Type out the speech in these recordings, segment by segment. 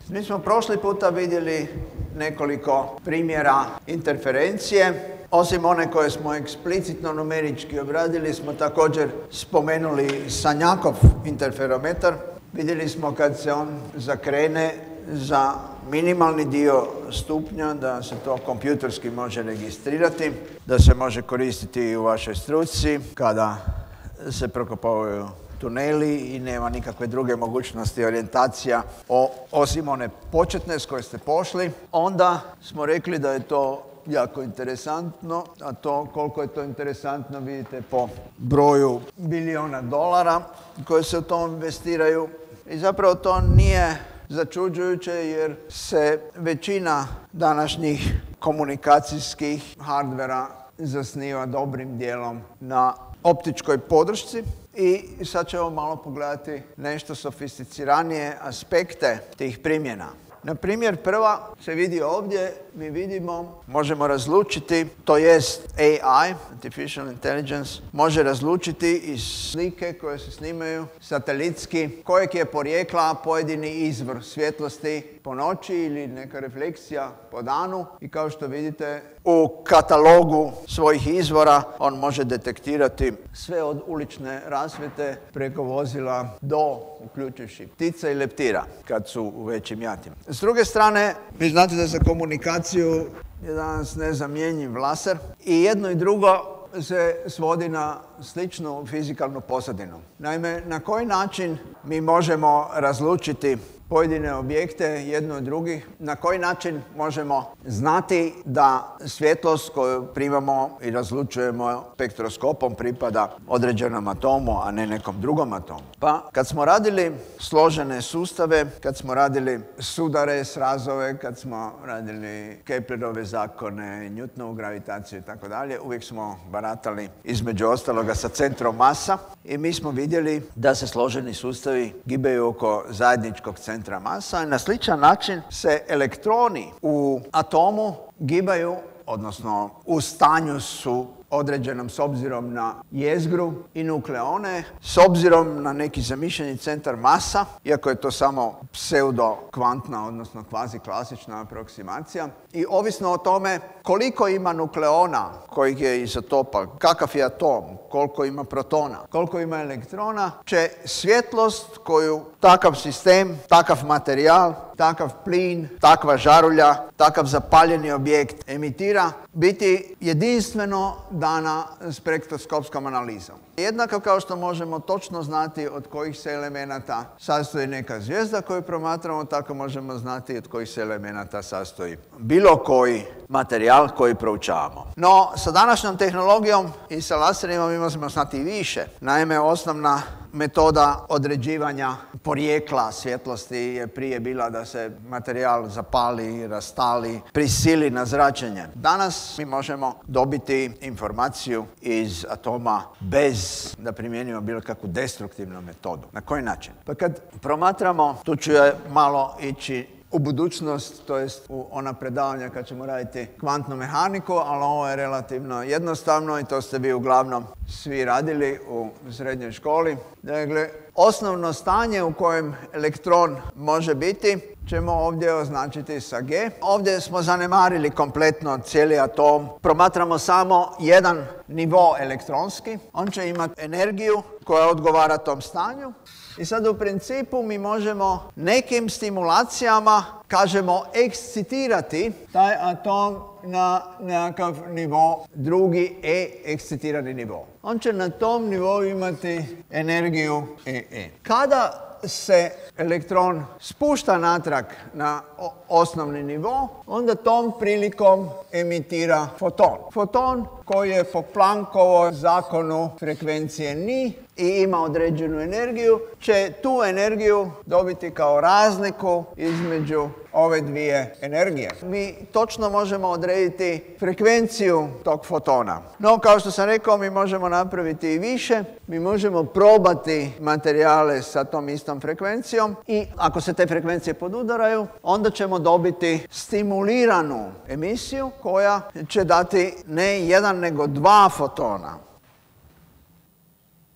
Mi smo prošli puta vidjeli nekoliko primjera interferencije. Osim one koje smo eksplicitno numerički obradili, smo također spomenuli Sanjakov interferometar. Vidjeli smo kad se on zakrene za minimalni dio stupnja, da se to kompjuterski može registrirati, da se može koristiti i u vašoj struci kada se prokopavaju tuneli i nema nikakve druge mogućnosti orijentacija osim one početne s koje ste pošli. Onda smo rekli da je to jako interesantno, a to koliko je to interesantno vidite po broju biliona dolara koje se u to investiraju. I zapravo to nije začuđujuće jer se većina današnjih komunikacijskih hardvera zasniva dobrim dijelom na optičkoj podršci. I sad ćemo malo pogledati nešto sofisticiranije aspekte tih primjena. Na primjer, prva se vidi ovdje, mi vidimo, možemo razlučiti, to jest AI, Artificial Intelligence, može razlučiti iz slike koje se snimaju satelitski kojeg je porijekla pojedini izvor svjetlosti po noći ili neka refleksija po danu. I kao što vidite, u katalogu svojih izvora on može detektirati sve od ulične rasvjete preko vozila do, uključujući ptica i leptira kad su u većim jatima. S druge strane, vi znate da za komunikaciju je danas nezamjenjiv laser i jedno i drugo se svodi na sličnu fizikalnu pozadinu. Naime, na koji način mi možemo razlučiti pojedine objekte jedno od drugih, na koji način možemo znati da svjetlost koju primamo i razlučujemo spektroskopom pripada određenom atomu, a ne nekom drugom atomu. Pa kad smo radili složene sustave, kad smo radili sudare, srazove, kad smo radili Keplerove zakone, Newtonovu gravitaciju i tako dalje, uvijek smo baratali između ostaloga sa centrom masa i mi smo vidjeli da se složeni sustavi gibaju oko zajedničkog centra masa i na sličan način se elektroni u atomu gibaju, odnosno u stanju su određenom s obzirom na jezgru i nukleone, s obzirom na neki zamišljeni centar masa, iako je to samo pseudo-kvantna, odnosno kvazi-klasična aproksimacija. I ovisno o tome koliko ima nukleona, kojih je izotopa, kakav je atom, koliko ima protona, koliko ima elektrona, će svjetlost koju takav sistem, takav materijal, takav plin, takva žarulja, takav zapaljeni objekt emitira, biti jedinstveno dana spektroskopskom analizom. Jednako kao što možemo točno znati od kojih se elemenata sastoji neka zvijezda koju promatramo, tako možemo znati od kojih se elemenata sastoji bilo koji materijal koji proučavamo. No, sa današnjom tehnologijom i sa laserima mi možemo znati i više. Naime, osnovna metoda određivanja porijekla svjetlosti je prije bila da se materijal zapali, rastali, prisili na zračenje. Danas mi možemo dobiti informaciju iz atoma bez da primjenjujemo bilo kakvu destruktivnu metodu. Na koji način? Pa kad promatramo, tu ću ja malo ići u budućnost, to jest u ona predavanja kad ćemo raditi kvantnu mehaniku, ali ovo je relativno jednostavno i to ste vi uglavnom svi radili u srednjoj školi. Dakle, osnovno stanje u kojem elektron može biti ćemo ovdje označiti sa G. Ovdje smo zanemarili kompletno cijeli atom. Promatramo samo jedan nivo elektronski. On će imati energiju koja odgovara tom stanju. I sad u principu mi možemo nekim stimulacijama, kažemo, ekscitirati taj atom na nekakav nivo, drugi ekscitirani nivo. On će na tom nivou imati energiju EE. Kada se elektron spušta natrag na osnovni nivo, onda tom prilikom emitira foton. Foton koji je po Planckovom zakonu frekvencije ni i ima određenu energiju, će tu energiju dobiti kao razliku između ove dvije energije. Mi točno možemo odrediti frekvenciju tog fotona. No, kao što sam rekao, mi možemo napraviti i više. Mi možemo probati materijale sa tom istom frekvencijom i ako se te frekvencije podudaraju, onda ćemo dobiti stimuliranu emisiju koja će dati ne jedan nego dva fotona.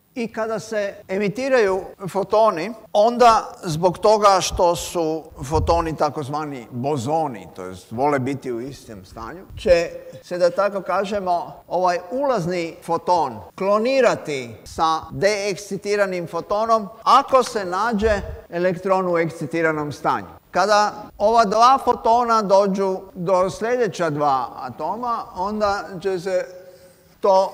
I kada se emitiraju fotoni, onda zbog toga što su fotoni takozvani bozoni, to jest vole biti u istom stanju, će se, da tako kažemo, ovaj ulazni foton klonirati sa deekscitiranim fotonom ako se nađe elektron u ekscitiranom stanju. Kada ova dva fotona dođu do sljedeća dva atoma, onda će se to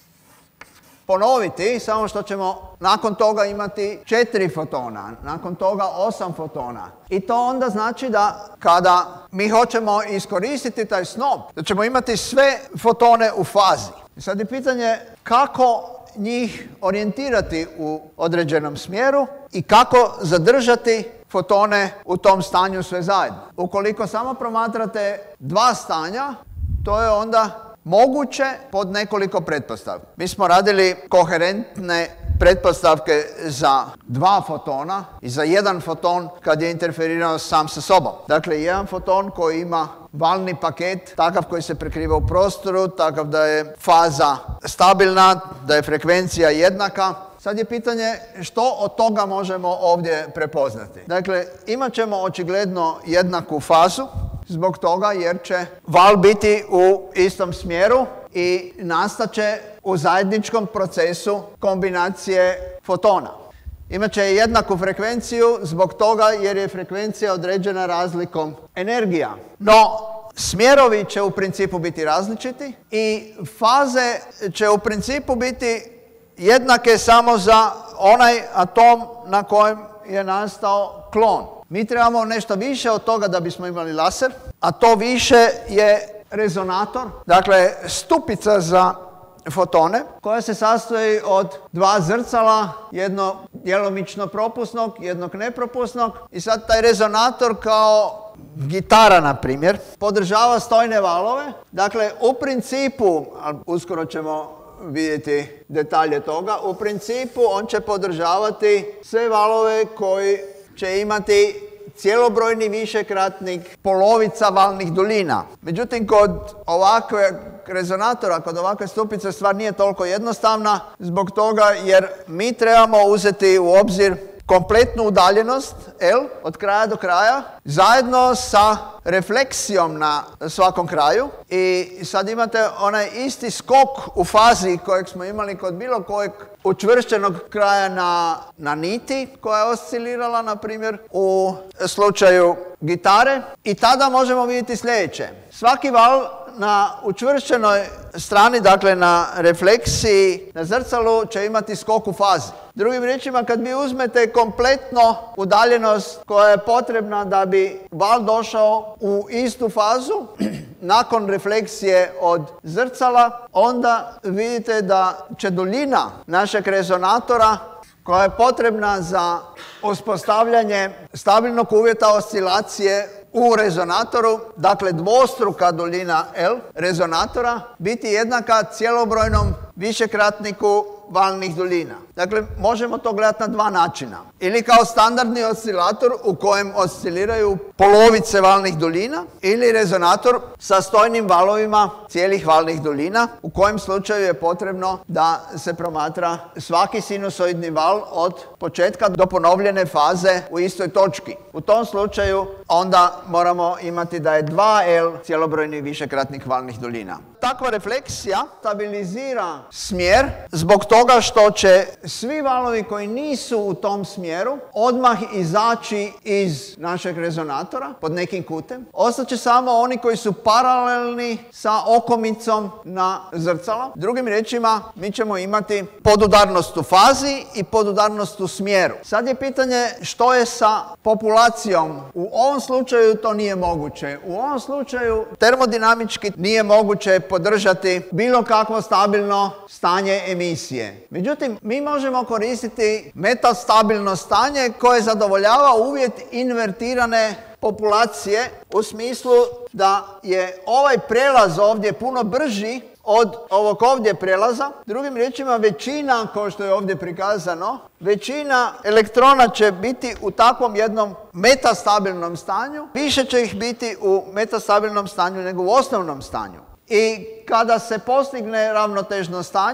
ponoviti, samo što ćemo nakon toga imati 4 fotona, nakon toga 8 fotona. I to onda znači da kada mi hoćemo iskoristiti taj snop, da ćemo imati sve fotone u fazi. I sad je pitanje kako njih orijentirati u određenom smjeru i kako zadržati fotone u tom stanju sve zajedno. Ukoliko samo promatrate dva stanja, to je onda moguće pod nekoliko pretpostavki. Mi smo radili koherentne pretpostavke za dva fotona i za jedan foton kad je interferirao sam sa sobom. Dakle, jedan foton koji ima valni paket, takav koji se prekriva u prostoru, takav da je faza stabilna, da je frekvencija jednaka. Sad je pitanje što od toga možemo ovdje prepoznati. Dakle, imat ćemo očigledno jednaku fazu, zbog toga jer će val biti u istom smjeru i nastaće u zajedničkom procesu kombinacije fotona. Imaće jednaku frekvenciju zbog toga jer je frekvencija određena razlikom energija. No, smjerovi će u principu biti različiti i faze će u principu biti jednake samo za onaj atom na kojem je nastao klon. Mi trebamo nešto više od toga da bismo imali laser, a to više je rezonator, dakle stupica za fotone, koja se sastoji od dva zrcala, jedno djelomično propusnog, jednog nepropusnog. I sad taj rezonator kao gitara, na primjer, podržava stojne valove. Dakle, u principu, ali uskoro ćemo vidjeti detalje toga, u principu on će podržavati sve valove koji će imati cijelobrojni višekratnik polovica valnih duljina. Međutim, kod ovakve rezonatora, kod ovakve stupice, stvar nije toliko jednostavna zbog toga jer mi trebamo uzeti u obzir kompletnu udaljenost L od kraja do kraja zajedno sa refleksijom na svakom kraju i sad imate onaj isti skok u fazi kojeg smo imali kod bilo kojeg učvršćenog kraja na niti koja je oscilirala, na primjer, u slučaju gitare. I tada možemo vidjeti sljedeće. Svaki val na učvršćenoj strani, dakle na refleksiji, na zrcalu, će imati skok u fazi. Drugim riječima, kad vi uzmete kompletno udaljenost koja je potrebna da bi val došao u istu fazu, nakon refleksije od zrcala, onda vidite da će duljina našeg rezonatora, koja je potrebna za uspostavljanje stabilnog uvjeta oscilacije u rezonatoru, dakle dvostruka duljina L rezonatora, biti jednaka cijelobrojnom višekratniku valnih duljina. Dakle, možemo to gledati na dva načina. Ili kao standardni oscilator u kojem osciliraju polovice valnih duljina, ili rezonator sa stojnim valovima cijelih valnih duljina, u kojem slučaju je potrebno da se promatra svaki sinusoidni val od početka do ponovljene faze u istoj točki. U tom slučaju onda moramo imati da je 2L cijelobrojni višekratnik valnih duljina. Takva refleksija stabilizira smjer zbog toga što će svi valovi koji nisu u tom smjeru odmah izaći iz našeg rezonatora pod nekim kutem. Ostaće samo oni koji su paralelni sa okomicom na zrcalo. Drugim riječima, mi ćemo imati podudarnost u fazi i podudarnost u smjeru. Sad je pitanje što je sa populacijom. U ovom slučaju to nije moguće. U ovom slučaju termodinamički nije moguće podržati bilo kakvo stabilno stanje emisije. Međutim, mi možemo koristiti metastabilno stanje koje zadovoljava uvjet invertirane populacije u smislu da je ovaj prelaz ovdje puno brži od ovog ovdje prelaza. Drugim riječima, većina, kao što je ovdje prikazano, većina elektrona će biti u takvom jednom metastabilnom stanju. Više će ih biti u metastabilnom stanju nego u osnovnom stanju. I kada se postigne ravnotežno stanje,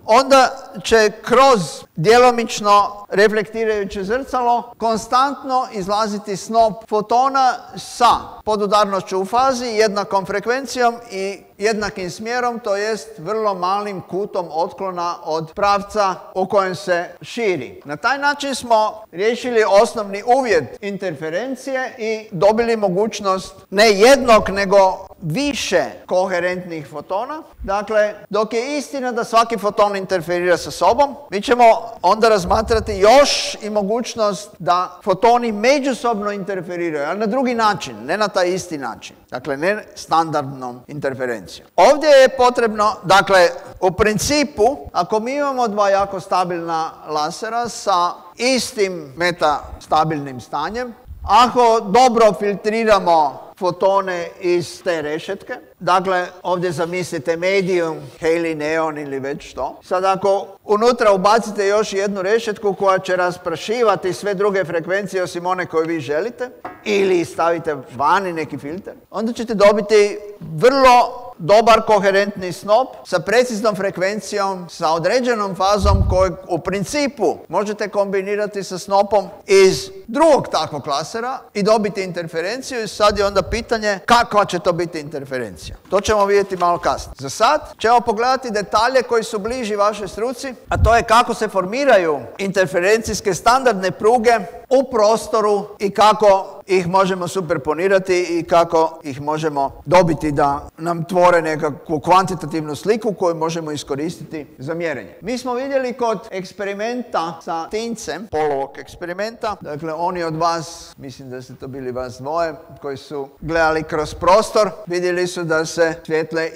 onda će kroz djelomično reflektirajuće zrcalo konstantno izlaziti snop fotona sa podudarnošću u fazi, jednakom frekvencijom i jednakim smjerom, to jest vrlo malim kutom otklona od pravca u kojem se širi. Na taj način smo riješili osnovni uvjet interferencije i dobili mogućnost ne jednog, nego više koherentnih fotona. Dakle, dok je istina da svaki foton interferira sa sobom, mi ćemo onda razmatrati još i mogućnost da fotoni međusobno interferiraju, ali na drugi način, ne na taj isti način. Dakle, ne standardnom interferencijom. Ovdje je potrebno, dakle, u principu, ako mi imamo dva jako stabilna lasera sa istim metastabilnim stanjem, ako dobro filtriramo fotone iz te rešetke, dakle, ovdje zamislite medium, heli, neon ili već što. Sad ako unutra ubacite još jednu rešetku koja će rasprašivati sve druge frekvencije osim one koje vi želite, ili stavite vani neki filter, onda ćete dobiti vrlo dobar koherentni snop sa preciznom frekvencijom, sa određenom fazom koju u principu možete kombinirati sa snopom iz drugog takvog lasera i dobiti interferenciju. I sad je onda pitanje kakva će to biti interferencija. To ćemo vidjeti malo kasnije. Za sad ćemo pogledati detalje koji su bliži vašoj struci, a to je kako se formiraju interferencijske standardne pruge u prostoru i kako ih možemo superponirati i kako ih možemo dobiti da nam tvore nekakvu kvantitativnu sliku koju možemo iskoristiti za mjerenje. Mi smo vidjeli kod eksperimenta sa tincem, polovog eksperimenta, dakle oni od vas, mislim da ste to bili vas dvoje, koji su gledali kroz prostor, vidjeli su da se svjetle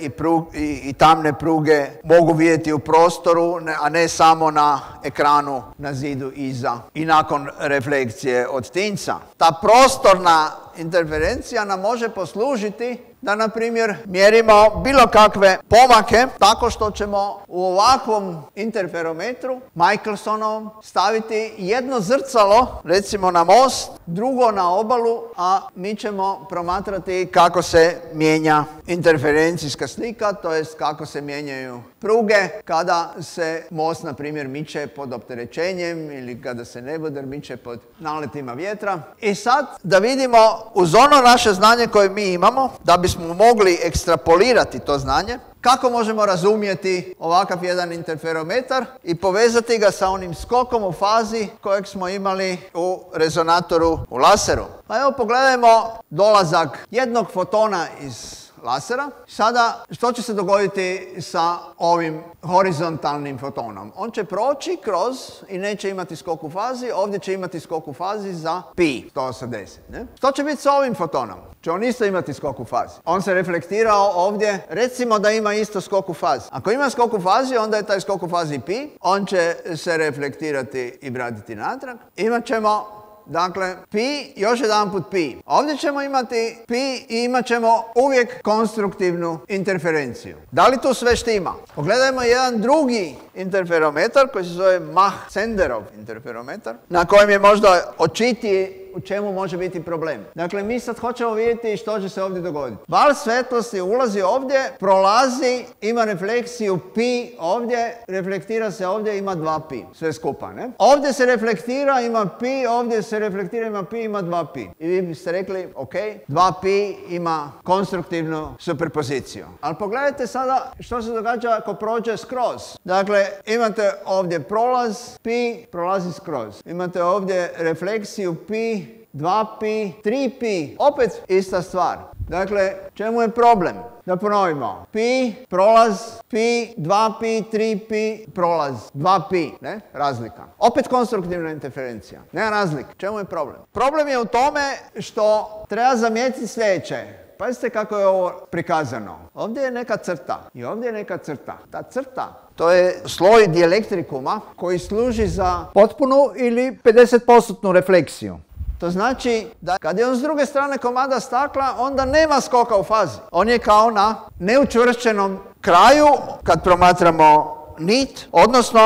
i tamne pruge mogu vidjeti u prostoru, a ne samo na ekranu, na zidu iza i nakon reflekcije od tinca. Ta prostorna interferencija nam može poslužiti da, na primjer, mjerimo bilo kakve pomake tako što ćemo u ovakvom interferometru Michaelsonovom staviti jedno zrcalo, recimo na most, drugo na obalu, a mi ćemo promatrati kako se mijenja interferencijska slika, to jest kako se mijenjaju pruge kada se most, na primjer, miče pod opterećenjem ili kada se neboder miče pod naletima vjetra. I sad da vidimo uz ono naše znanje koje mi imamo, da bismo mogli ekstrapolirati to znanje, kako možemo razumjeti ovakav jedan interferometar i povezati ga sa onim skokom u fazi kojeg smo imali u rezonatoru u laseru. Pa evo pogledajmo dolazak jednog fotona iz lasera. Sada, što će se dogoditi sa ovim horizontalnim fotonom? On će proći kroz i neće imati skok u fazi, ovdje će imati skok u fazi za pi 180. Ne? Što će biti sa ovim fotonom? Će on isto imati skok u fazi. On se reflektirao ovdje, recimo da ima isto skok u fazi. Ako ima skok u fazi, onda je taj skok u fazi pi, on će se reflektirati i vratiti natrag. Imat ćemo, dakle, pi, još jedan put pi. Ovdje ćemo imati pi i imat ćemo uvijek konstruktivnu interferenciju. Da li tu sve štima? Pogledajmo jedan drugi interferometar koji se zove Mach-Zenderov interferometar, na kojem je možda očitiji u čemu može biti problem. Dakle, mi sad hoćemo vidjeti što će se ovdje dogoditi. Val svetlosti ulazi ovdje, prolazi, ima refleksiju pi ovdje, reflektira se ovdje, ima 2 pi. Sve skupa, ne? Ovdje se reflektira, ima pi, ovdje se reflektira, ima pi, ima 2 pi. I vi biste rekli, ok, 2 pi ima konstruktivnu superpoziciju. Ali pogledajte sada što se događa ako prođe skroz. Dakle, imate ovdje prolaz, pi, prolazi skroz. Imate ovdje refleksiju pi, 2 pi, 3 pi, opet ista stvar. Dakle, čemu je problem? Da ponovimo. Pi, prolaz, pi, 2 pi, 3 pi, prolaz, 2 pi, ne? Razlika. Opet konstruktivna interferencija. Nema razlike. Čemu je problem? Problem je u tome što treba zamijetiti sljedeće. Pazite kako je ovo prikazano. Ovdje je neka crta i ovdje je neka crta. Ta crta, to je sloj dijelektrikuma koji služi za potpunu ili 50% refleksiju. To znači da kad je on s druge strane komada stakla, onda nema skoka u fazi. On je kao na neučvršćenom kraju kad promatramo nit, odnosno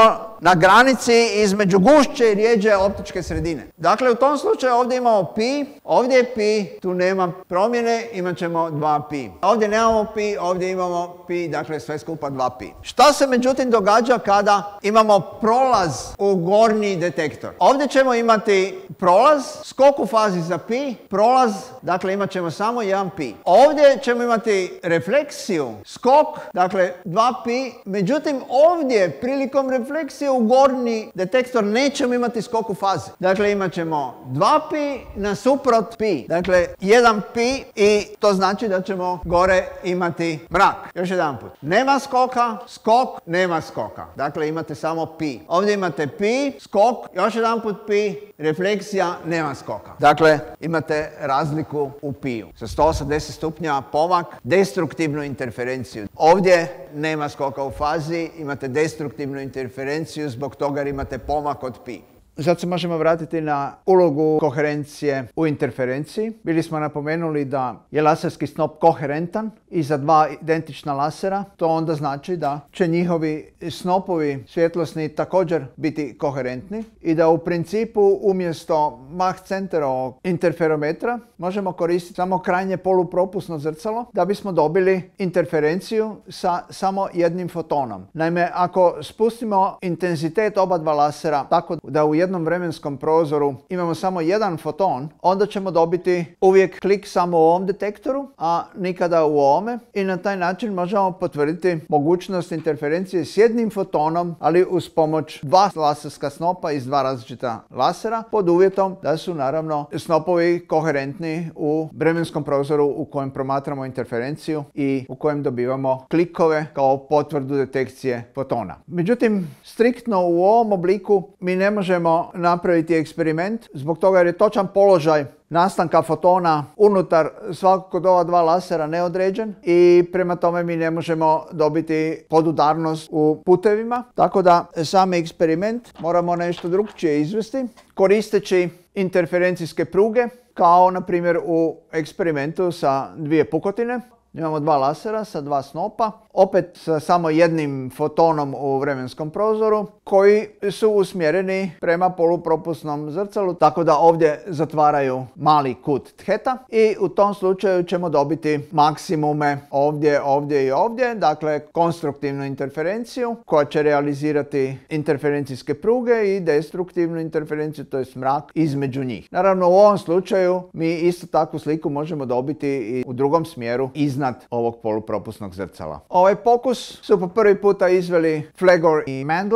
na granici između gušće i rijeđe optičke sredine. Dakle, u tom slučaju ovdje imamo pi, ovdje je pi, tu nema promjene, imat ćemo 2pi. Ovdje nemamo pi, ovdje imamo pi, dakle sve skupa 2pi. Šta se međutim događa kada imamo prolaz u gornji detektor? Ovdje ćemo imati prolaz, skok u fazi za pi, prolaz, dakle imat ćemo samo 1pi. Ovdje ćemo imati refleksiju, skok, dakle 2pi, međutim ovdje prilikom refleksije u gornji detektor nećemo imati skok u fazi. Dakle imat ćemo 2pi nasuprot pi, dakle 1pi i to znači da ćemo gore imati mrak. Još jedan put. Nema skoka, skok, nema skoka. Dakle imate samo pi. Ovdje imate pi, skok, još jedan put pi, refleksija, nema skoka. Dakle, imate razliku u piju. Sa 180 stupnjeva pomak, destruktivnu interferenciju. Ovdje nema skoka u fazi, imate destruktivnu interferenciju zbog toga jer imate pomak od pi. Sad se možemo vratiti na ulogu koherencije u interferenciji. Bili smo napomenuli da je laserski snop koherentan i za dva identična lasera. To onda znači da će njihovi snopovi svjetlosni također biti koherentni i da u principu umjesto Mach centerovog interferometra možemo koristiti samo krajnje polupropusno zrcalo da bismo dobili interferenciju sa samo jednim fotonom. Naime, ako spustimo intenzitet oba dva lasera tako da u jednom vremenskom prozoru imamo samo jedan foton, onda ćemo dobiti uvijek klik samo u ovom detektoru, a nikada u ovome, i na taj način možemo potvrditi mogućnost interferencije s jednim fotonom, ali uz pomoć dva laserska snopa iz dva različita lasera, pod uvjetom da su naravno snopovi koherentni u vremenskom prozoru u kojem promatramo interferenciju i u kojem dobivamo klikove kao potvrdu detekcije fotona. Međutim, striktno u ovom obliku mi ne možemo napraviti eksperiment zbog toga jer je točan položaj nastanka fotona unutar svakog od ova dva lasera neodređen i prema tome mi ne možemo dobiti podudarnost u putevima. Tako da sam eksperiment moramo nešto drukčije izvesti koristeći interferencijske pruge, kao na primjer u eksperimentu sa dvije pukotine. Imamo dva lasera sa dva snopa, opet sa samo jednim fotonom u vremenskom prozoru, koji su usmjereni prema polupropusnom zrcalu, tako da ovdje zatvaraju mali kut theta i u tom slučaju ćemo dobiti maksimume ovdje, ovdje i ovdje, dakle konstruktivnu interferenciju koja će realizirati interferencijske pruge i destruktivnu interferenciju, to je mrak između njih. Naravno, u ovom slučaju mi isto takvu sliku možemo dobiti i u drugom smjeru iznad ovog polupropusnog zrcala. Ovaj pokus su po prvi puta izveli Flegor i Mandel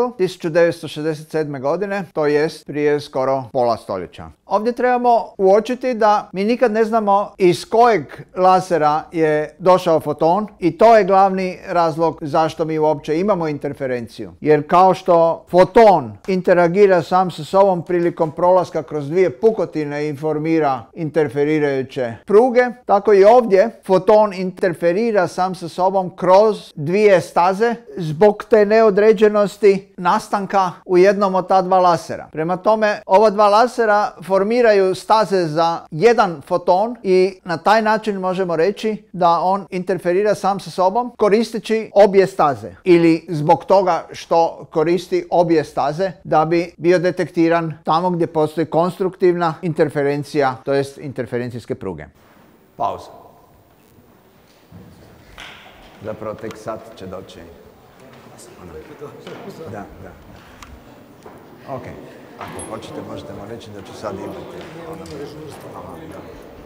1967. godine, to jest prije skoro pola stoljeća. Ovdje trebamo uočiti da mi nikad ne znamo iz kojeg lasera je došao foton i to je glavni razlog zašto mi uopće imamo interferenciju. Jer kao što foton interagira sam sa sobom prilikom prolaska kroz dvije pukotine i formira interferirajuće pruge, tako i ovdje foton interferira sam sa sobom kroz dvije staze zbog te neodređenosti nastanka u jednom od ta dva lasera. Prema tome, ova dva lasera formiraju staze za jedan foton i na taj način možemo reći da on interferira sam sa sobom koristeći obje staze ili zbog toga što koristi obje staze da bi bio detektiran tamo gdje postoji konstruktivna interferencija, to jest interferencijske pruge. Pauza. Zapravo tek sad će doći. Da. Ok. Ako hoćete možete mu reći da ću sad imati.